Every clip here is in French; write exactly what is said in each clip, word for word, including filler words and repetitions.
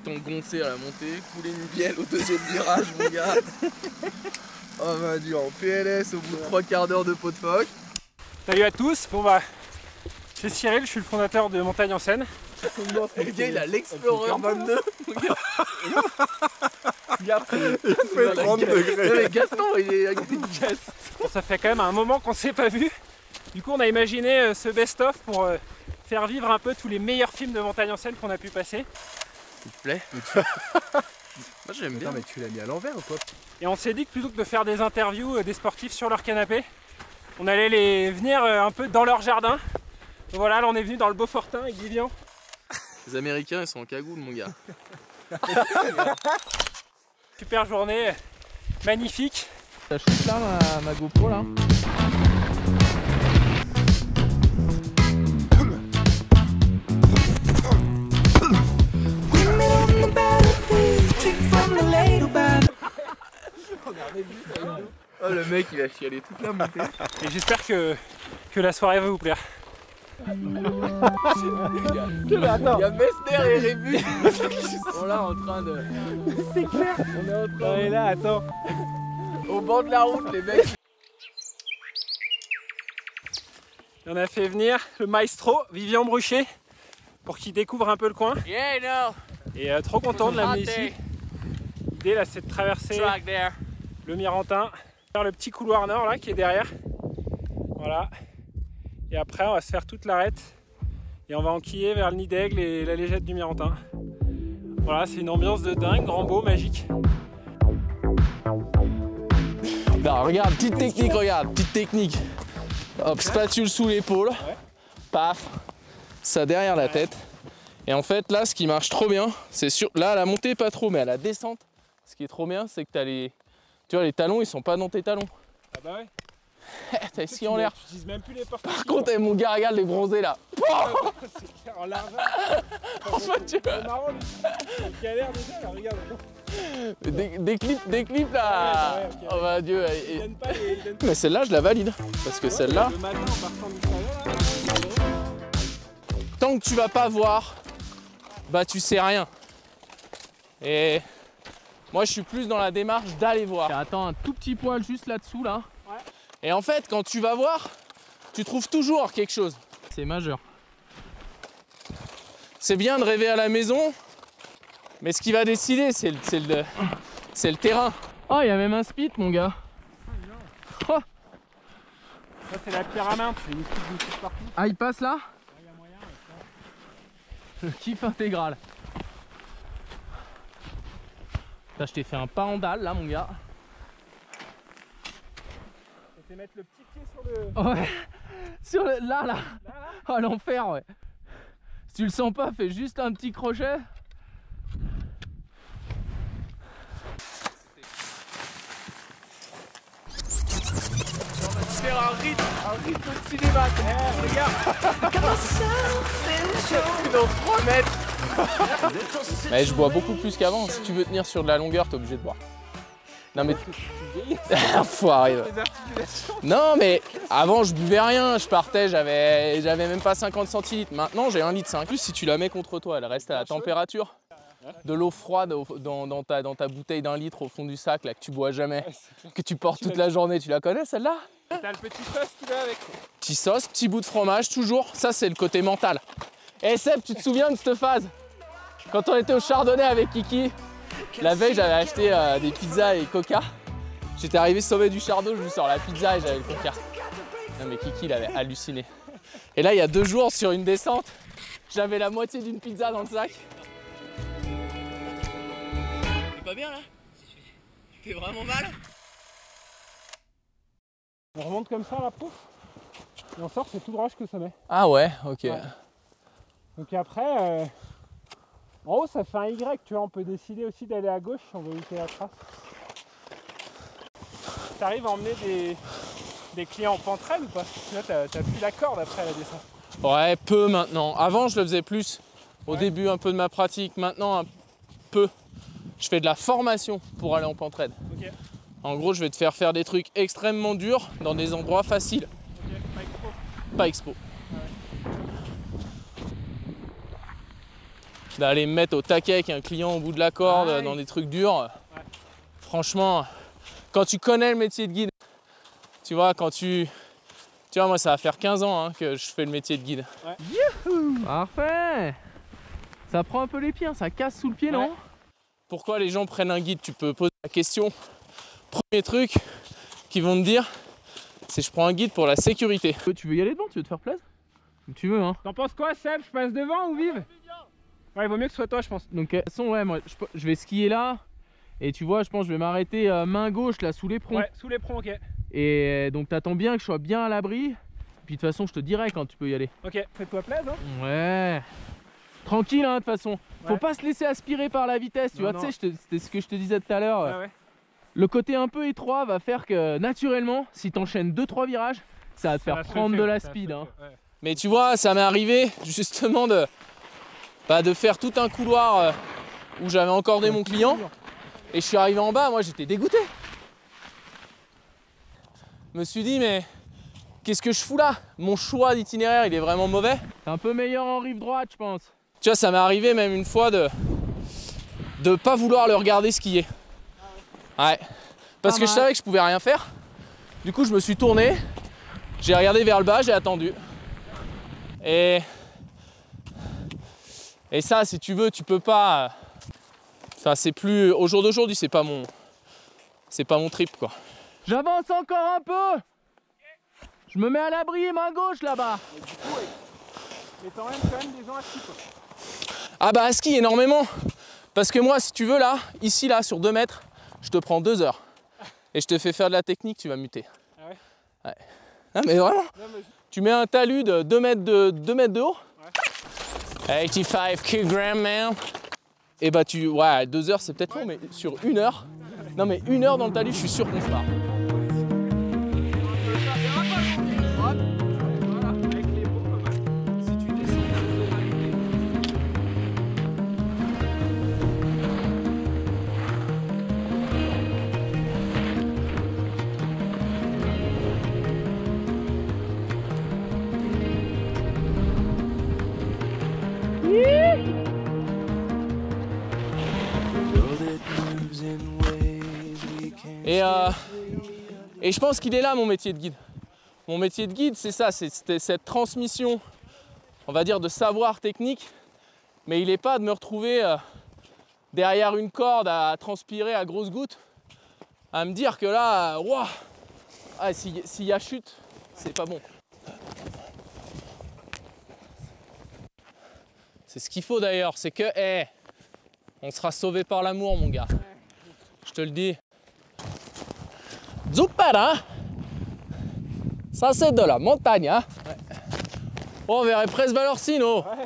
t'ont goncé à la montée, couler une bielle au deuxième virage, mon gars. Oh bah dur, en P L S au bout de trois quarts d'heure de pot de phoque. Salut à tous, bon bah, c'est Cyril, je suis le fondateur de Montagne en Seine. Le gars il a l'Explorer vingt-deux, mon gars. Regarde, il fait trente degrés. Mais Gaston, il est avec une caisse. Bon, ça fait quand même un moment qu'on s'est pas vu. Du coup, on a imaginé euh, ce best-of pour euh, faire vivre un peu tous les meilleurs films de Montagne en Seine qu'on a pu passer. Il te plaît? Moi j'aime bien. Mais tu l'as mis à l'envers ou quoi? Et on s'est dit que plutôt que de faire des interviews euh, des sportifs sur leur canapé, on allait les venir euh, un peu dans leur jardin. Donc voilà, là on est venu dans le Beaufortin avec Vivian. Les Américains ils sont en cagoule, mon gars. Super journée, magnifique. Ça shoot là ma, ma GoPro là. Oh le mec il va chialer toute la montée. Et j'espère que, que la soirée va vous plaire. Mais attends, il y a Messner et Rébu qui sont là en train de... C'est clair. On est en train Non, de... et là, attends. Au bord de la route les mecs. On a fait venir le maestro Vivian Bruchet pour qu'il découvre un peu le coin. Yeah, no. Et euh, trop content de l'amener ici. L'idée là c'est de traverser le Mirantin, faire le petit couloir nord là qui est derrière. Voilà. Et après on va se faire toute l'arête et on va enquiller vers le nid d'aigle et la légette du Mirantin. Voilà, c'est une ambiance de dingue, grand beau, magique. Non, regarde, petite technique, regarde, petite technique. Hop, spatule sous l'épaule, Ouais. paf, ça derrière la tête. Et en fait, là, ce qui marche trop bien, c'est sur... Là, à la montée, pas trop, mais à la descente, ce qui est trop bien, c'est que t'as les... Tu vois, les talons, ils sont pas dans tes talons. Ah bah ouais. T'as les skis en l'air. Tu utilises même plus les portes. Par contre, eh, mon gars, regarde les bronzés, là. C'est clair, en large. Enfin, tu vois. C'est marrant, lui. Il galère déjà, là, regarde. Des, des clips, des clips, là. Ouais, ouais, okay. Oh, bah, Dieu. Il Et... donne pas les... il donne pas Mais celle-là, je la valide. Parce que Ouais, celle-là... Le matin, en partant du salon, là, Tant que tu vas pas voir, bah tu sais rien. Et moi je suis plus dans la démarche d'aller voir. Attends un tout petit poil juste là-dessous là. Ouais. Et en fait quand tu vas voir, tu trouves toujours quelque chose. C'est majeur. C'est bien de rêver à la maison, mais ce qui va décider c'est le, c'est le, c'est le terrain. Oh il y a même un spit mon gars. Oh. ça c'est la pierre à main, tu fais une petite boutique partout. Ah il passe là? Il y a moyen, ouais, Le kiff intégral. Là, je t'ai fait un pas en dalle là mon gars. C'était mettre le petit pied sur le... Ouais. Sur le... là là. Là, là. Oh l'enfer ouais. Si tu le sens pas, fais juste un petit crochet. Faire un rythme, un rythme de cinéma. Eh, regarde. Dans trois mètres. Mais je bois beaucoup plus qu'avant. Si tu veux tenir sur de la longueur, t'es obligé de boire. Non mais... Enfoiré. Non mais avant je buvais rien, je partais, j'avais j'avais même pas cinquante centilitres. Maintenant j'ai un litre cinq. En plus si tu la mets contre toi, elle reste à la température. De l'eau froide dans, dans, ta, dans ta bouteille d'un litre au fond du sac là que tu bois jamais, que tu portes toute la journée. Tu la connais celle-là? T'as le petit sauce qui va avec. Petit sauce, petit bout de fromage toujours. Ça c'est le côté mental. Et Seb, tu te souviens de cette phase? Quand on était au Chardonnay avec Kiki, la veille j'avais acheté euh, des pizzas et coca. J'étais arrivé sommet du Chardot, je lui sors la pizza et j'avais le coca. Non mais Kiki il avait halluciné. Et là il y a deux jours sur une descente, j'avais la moitié d'une pizza dans le sac. C'est pas bien là? Tu fais vraiment mal? On remonte comme ça la pouf. Et on sort, c'est tout droit jusqu'au sommet. Ah ouais, ok. Ouais. Donc après, euh, en haut ça fait un Y, tu vois, on peut décider aussi d'aller à gauche si on veut éviter la trace. Tu arrives à emmener des, des clients en pentraide ou pas? Là t'as t'as plus la corde après la descente. Ouais, peu maintenant. Avant je le faisais plus. Au ouais. début un peu de ma pratique, maintenant un peu. Je fais de la formation pour aller en pentraide. Okay. En gros, je vais te faire faire des trucs extrêmement durs dans des endroits faciles. Okay. Pas expo. Pas expo. d'aller me mettre au taquet avec un client au bout de la corde, ouais. dans des trucs durs. Ouais. Franchement, quand tu connais le métier de guide, tu vois, quand tu... Tu vois, moi, ça va faire quinze ans hein, que je fais le métier de guide. Ouais. Youhou! Parfait! Ça prend un peu les pieds, hein, ça casse sous le pied, ouais. Non? Pourquoi les gens prennent un guide? Tu peux poser la question. Premier truc qu'ils vont te dire, c'est je prends un guide pour la sécurité. Tu veux y aller devant? Tu veux te faire plaisir? Comme tu veux, hein. T'en penses quoi, Seb? Je passe devant ou vive? Ouais, il vaut mieux que ce soit toi, je pense. Donc, de toute façon, ouais, moi, je, je vais skier là. Et tu vois, je pense que je vais m'arrêter euh, main gauche là, sous l'éperon. Ouais, sous l'éperon, ok. Et donc, t'attends bien que je sois bien à l'abri. Puis, de toute façon, je te dirai quand tu peux y aller. Ok, fais-toi plaisir. Hein. Ouais. Tranquille, hein, de toute façon. Faut ouais. pas se laisser aspirer par la vitesse. Tu non, vois, tu sais, c'était ce que je te disais tout à l'heure. Ouais, ouais. Le côté un peu étroit va faire que, naturellement, si t'enchaînes deux trois virages, ça va te ça faire va prendre de la speed. Hein. Ouais. Mais tu vois, ça m'est arrivé justement de, bah, de faire tout un couloir euh, où j'avais encordé mon client. Et je suis arrivé en bas, moi j'étais dégoûté. Je me suis dit, mais qu'est-ce que je fous là? Mon choix d'itinéraire, il est vraiment mauvais. C'est un peu meilleur en rive droite, je pense. Tu vois, ça m'est arrivé même une fois de de pas vouloir le regarder skier. Ouais. Parce que je savais que je pouvais rien faire. Du coup, je me suis tourné, j'ai regardé vers le bas, j'ai attendu. Et et ça, si tu veux, tu peux pas. Enfin, c'est plus au jour d'aujourd'hui, c'est pas mon, c'est pas mon trip quoi. J'avance encore un peu. Je me mets à l'abri, main gauche là-bas. Et du coup, mais t'emmènes quand même des gens à ski quoi. Ah bah à ski énormément. Parce que moi, si tu veux là, ici là, sur deux mètres, je te prends deux heures. Et je te fais faire de la technique, tu vas muter. Ah ouais? Ouais. Ah mais vraiment. Non, mais... Tu mets un talus de deux mètres de, deux mètres de haut. Ouais. quatre-vingt-quinze kilogrammes, man. Et bah tu... Ouais, deux heures c'est peut-être long, mais sur une heure... Non mais une heure dans le talus, je suis sûr qu'on se marre. Et, euh, et je pense qu'il est là mon métier de guide. Mon métier de guide, c'est ça, c'est cette transmission, on va dire, de savoir technique. Mais il n'est pas de me retrouver euh, derrière une corde à transpirer à grosses gouttes, à me dire que là, wow, ah, s'il si y a chute, c'est pas bon. C'est ce qu'il faut d'ailleurs, c'est que, hey, on sera sauvé par l'amour, mon gars. Je te le dis. Zupera, ça c'est de la montagne. Hein. Ouais. Oh, on verrait presque Valorsino. Ouais.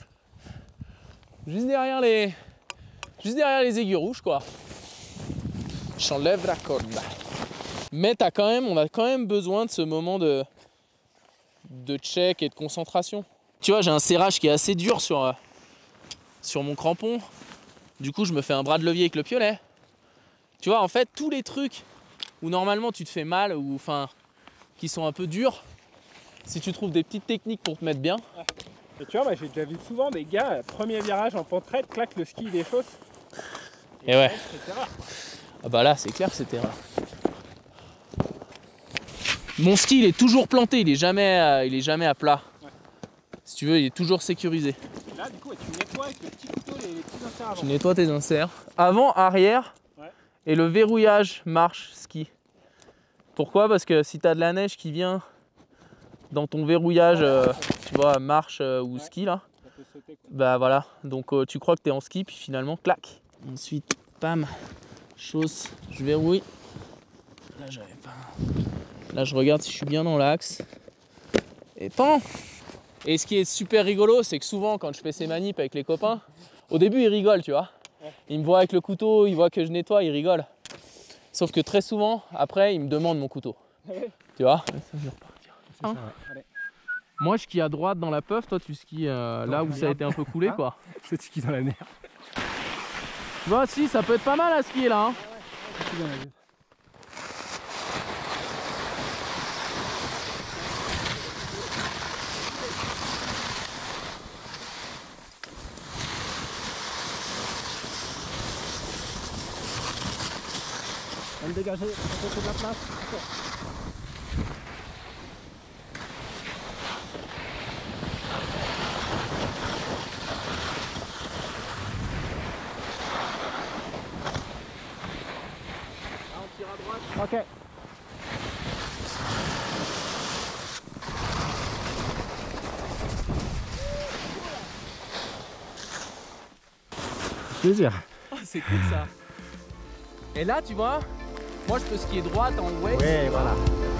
Juste derrière les, juste derrière les aiguilles rouges, quoi. J'enlève la corde. Mais t'as quand même, on a quand même besoin de ce moment de, de check et de concentration. Tu vois, j'ai un serrage qui est assez dur sur, euh, sur mon crampon. Du coup, je me fais un bras de levier avec le piolet. Tu vois, en fait, tous les trucs où normalement tu te fais mal ou enfin qui sont un peu durs, si tu trouves des petites techniques pour te mettre bien. Et tu vois, moi j'ai déjà vu souvent des gars, premier virage en pente raide, claque, le ski il déchausse. Et, et ouais. C'est rare. Ah bah là, c'est clair que c'était rare. Mon ski, il est toujours planté, il est jamais, euh, il est jamais à plat. Ouais. Si tu veux, il est toujours sécurisé. Et là, du coup, ouais, tu nettoies avec le petit couteau les, les petits inserts avant. Tu nettoies tes inserts. Avant, arrière. Et le verrouillage marche ski. Pourquoi? Parce que si tu as de la neige qui vient dans ton verrouillage, euh, tu vois, marche euh, ou ouais, ski là, ça peut sauter, quoi. Bah voilà, donc euh, tu crois que tu es en ski, puis finalement, clac. Ensuite, pam, chausse, je verrouille. Là, j'avais pas. Là, je regarde si je suis bien dans l'axe. Et pan. Et ce qui est super rigolo, c'est que souvent, quand je fais ces manips avec les copains, au début, ils rigolent, tu vois. Ils me voient avec le couteau, ils voient que je nettoie, ils rigolent. Sauf que très souvent, après, ils me demandent mon couteau. Tu vois? Ça, je vais repartir. Hein? Ça, ouais. Moi, je skie à droite dans la puff, toi, tu skis euh, là où ça a été un peu coulé, quoi. Je skie dans la mer. Tu vois, si, ça peut être pas mal à skier là. Hein. Ouais, ouais. On le dégager, on fait de la place. Okay. Là, on tire à droite. Ok. Plaisir. Oh, c'est cool ça. Et là, tu vois, moi je peux skier droite en wave. Ouais, voilà.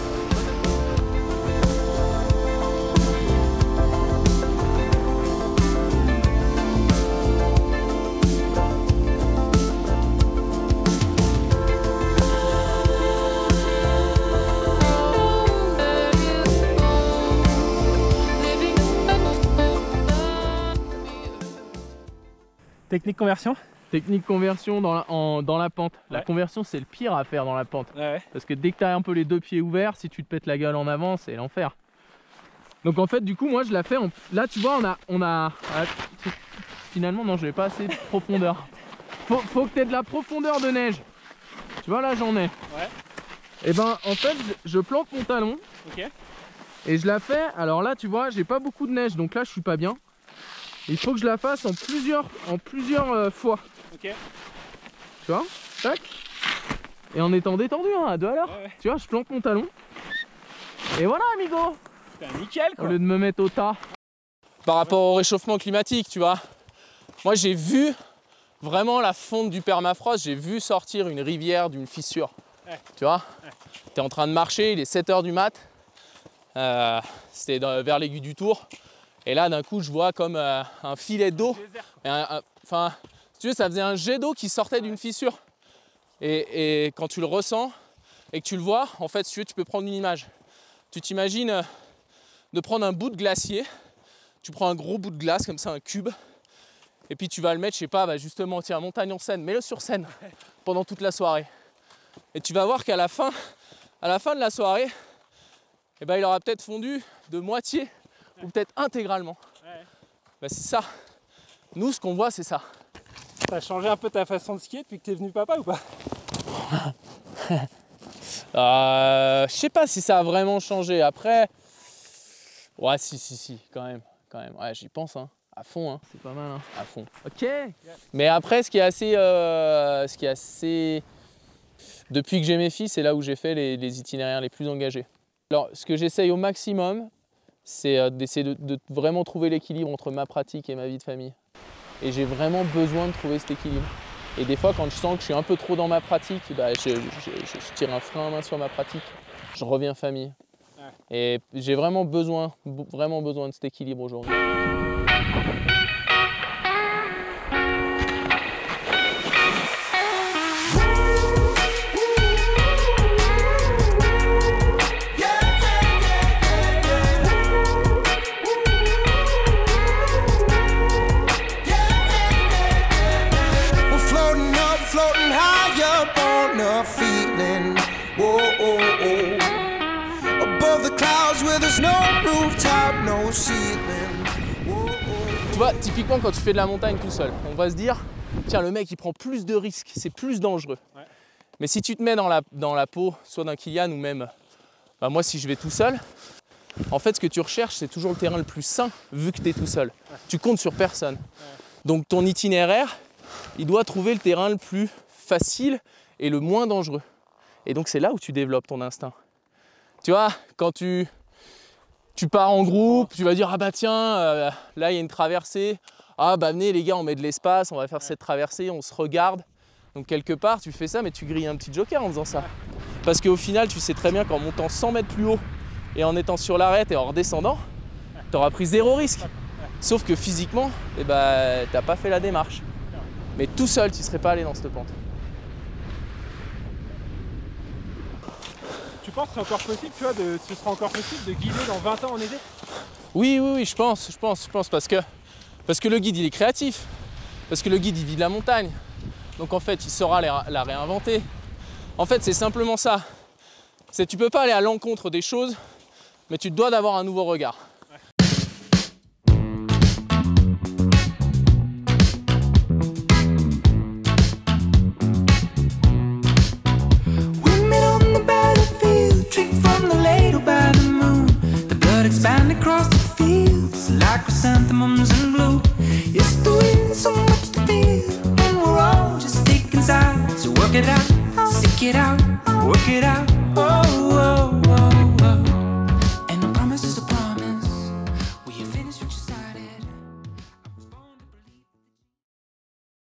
Technique conversion? Technique conversion dans la, en, dans la pente. La ouais. conversion, c'est le pire à faire dans la pente. Ouais, ouais. Parce que dès que tu as un peu les deux pieds ouverts, si tu te pètes la gueule en avant, c'est l'enfer. Donc en fait, du coup, moi je la fais. En... Là, tu vois, on a, on a. Ah, finalement, non, j'ai pas assez de profondeur. Faut, faut que tu aies de la profondeur de neige. Tu vois, là, j'en ai. Ouais. Et ben, en fait, je, je plante mon talon. Ok. Et je la fais. Alors là, tu vois, j'ai pas beaucoup de neige, donc là, je suis pas bien. Il faut que je la fasse en plusieurs, en plusieurs euh, fois. Ok. Tu vois, tac. Et en étant détendu, hein, à deux à l'heure. Ouais, ouais. Tu vois, je plante mon talon. Et voilà, amigo. Putain, nickel quoi. Au lieu de me mettre au tas. Par rapport au réchauffement climatique, tu vois. Moi, j'ai vu vraiment la fonte du permafrost. J'ai vu sortir une rivière d'une fissure. Ouais. Tu vois, ouais. Tu es en train de marcher, il est sept heures du mat. Euh, C'était vers l'aiguille du Tour. Et là, d'un coup, je vois comme euh, un filet d'eau. Enfin, si tu veux, ça faisait un jet d'eau qui sortait d'une fissure. Et, et quand tu le ressens et que tu le vois, en fait, si tu veux, tu peux prendre une image. Tu t'imagines euh, de prendre un bout de glacier. Tu prends un gros bout de glace, comme ça, un cube. Et puis tu vas le mettre, je sais pas, bah justement, tiens, montagne en scène, mets-le sur scène pendant toute la soirée. Et tu vas voir qu'à la fin, à la fin de la soirée, eh ben, il aura peut-être fondu de moitié ou peut-être intégralement. Ouais. Bah, c'est ça. Nous, ce qu'on voit, c'est ça. T'as changé un peu ta façon de skier depuis que t'es venu papa ou pas? euh, Je sais pas si ça a vraiment changé. Après, ouais, si, si, si, quand même. Quand même. Ouais, j'y pense, hein. À fond, hein. C'est pas mal, hein. À fond. Ok. Mais après, ce qui est assez, euh, ce qui est assez, depuis que j'ai mes filles, c'est là où j'ai fait les, les itinéraires les plus engagés. Alors, ce que j'essaye au maximum, c'est d'essayer de, de vraiment trouver l'équilibre entre ma pratique et ma vie de famille. Et j'ai vraiment besoin de trouver cet équilibre. Et des fois, quand je sens que je suis un peu trop dans ma pratique, bah, je, je, je, je tire un frein à main sur ma pratique. Je reviens famille. Ouais. Et j'ai vraiment besoin, vraiment besoin de cet équilibre aujourd'hui. Tu vois, typiquement quand tu fais de la montagne tout seul, on va se dire, tiens, le mec il prend plus de risques, c'est plus dangereux. Ouais. Mais si tu te mets dans la, dans la peau, soit d'un Kylian ou même, bah moi si je vais tout seul, en fait ce que tu recherches c'est toujours le terrain le plus sain vu que tu es tout seul. Ouais. Tu comptes sur personne. Ouais. Donc ton itinéraire, il doit trouver le terrain le plus facile et le moins dangereux. Et donc c'est là où tu développes ton instinct. Tu vois, quand tu... Tu pars en groupe, tu vas dire ah bah tiens, euh, là il y a une traversée, ah bah venez les gars on met de l'espace, on va faire cette traversée, on se regarde. Donc quelque part tu fais ça mais tu grilles un petit joker en faisant ça. Parce qu'au final tu sais très bien qu'en montant cent mètres plus haut et en étant sur l'arête et en redescendant, tu auras pris zéro risque. Sauf que physiquement, eh bah, t'as pas fait la démarche. Mais tout seul tu serais pas allé dans cette pente. Tu penses que c'est encore possible, tu vois, de, ce sera encore possible de guider dans vingt ans en été? Oui, oui, oui, je pense, je pense, je pense, parce que, parce que le guide, il est créatif. Parce que le guide, il vit de la montagne. Donc en fait, il saura la, la réinventer. En fait, c'est simplement ça. C'est tu peux pas aller à l'encontre des choses, mais tu dois d'avoir un nouveau regard. We chrysanthemums and blue. It's the wind, so much to feel, and we're all just taking sides. So work it out, stick it out, work it out.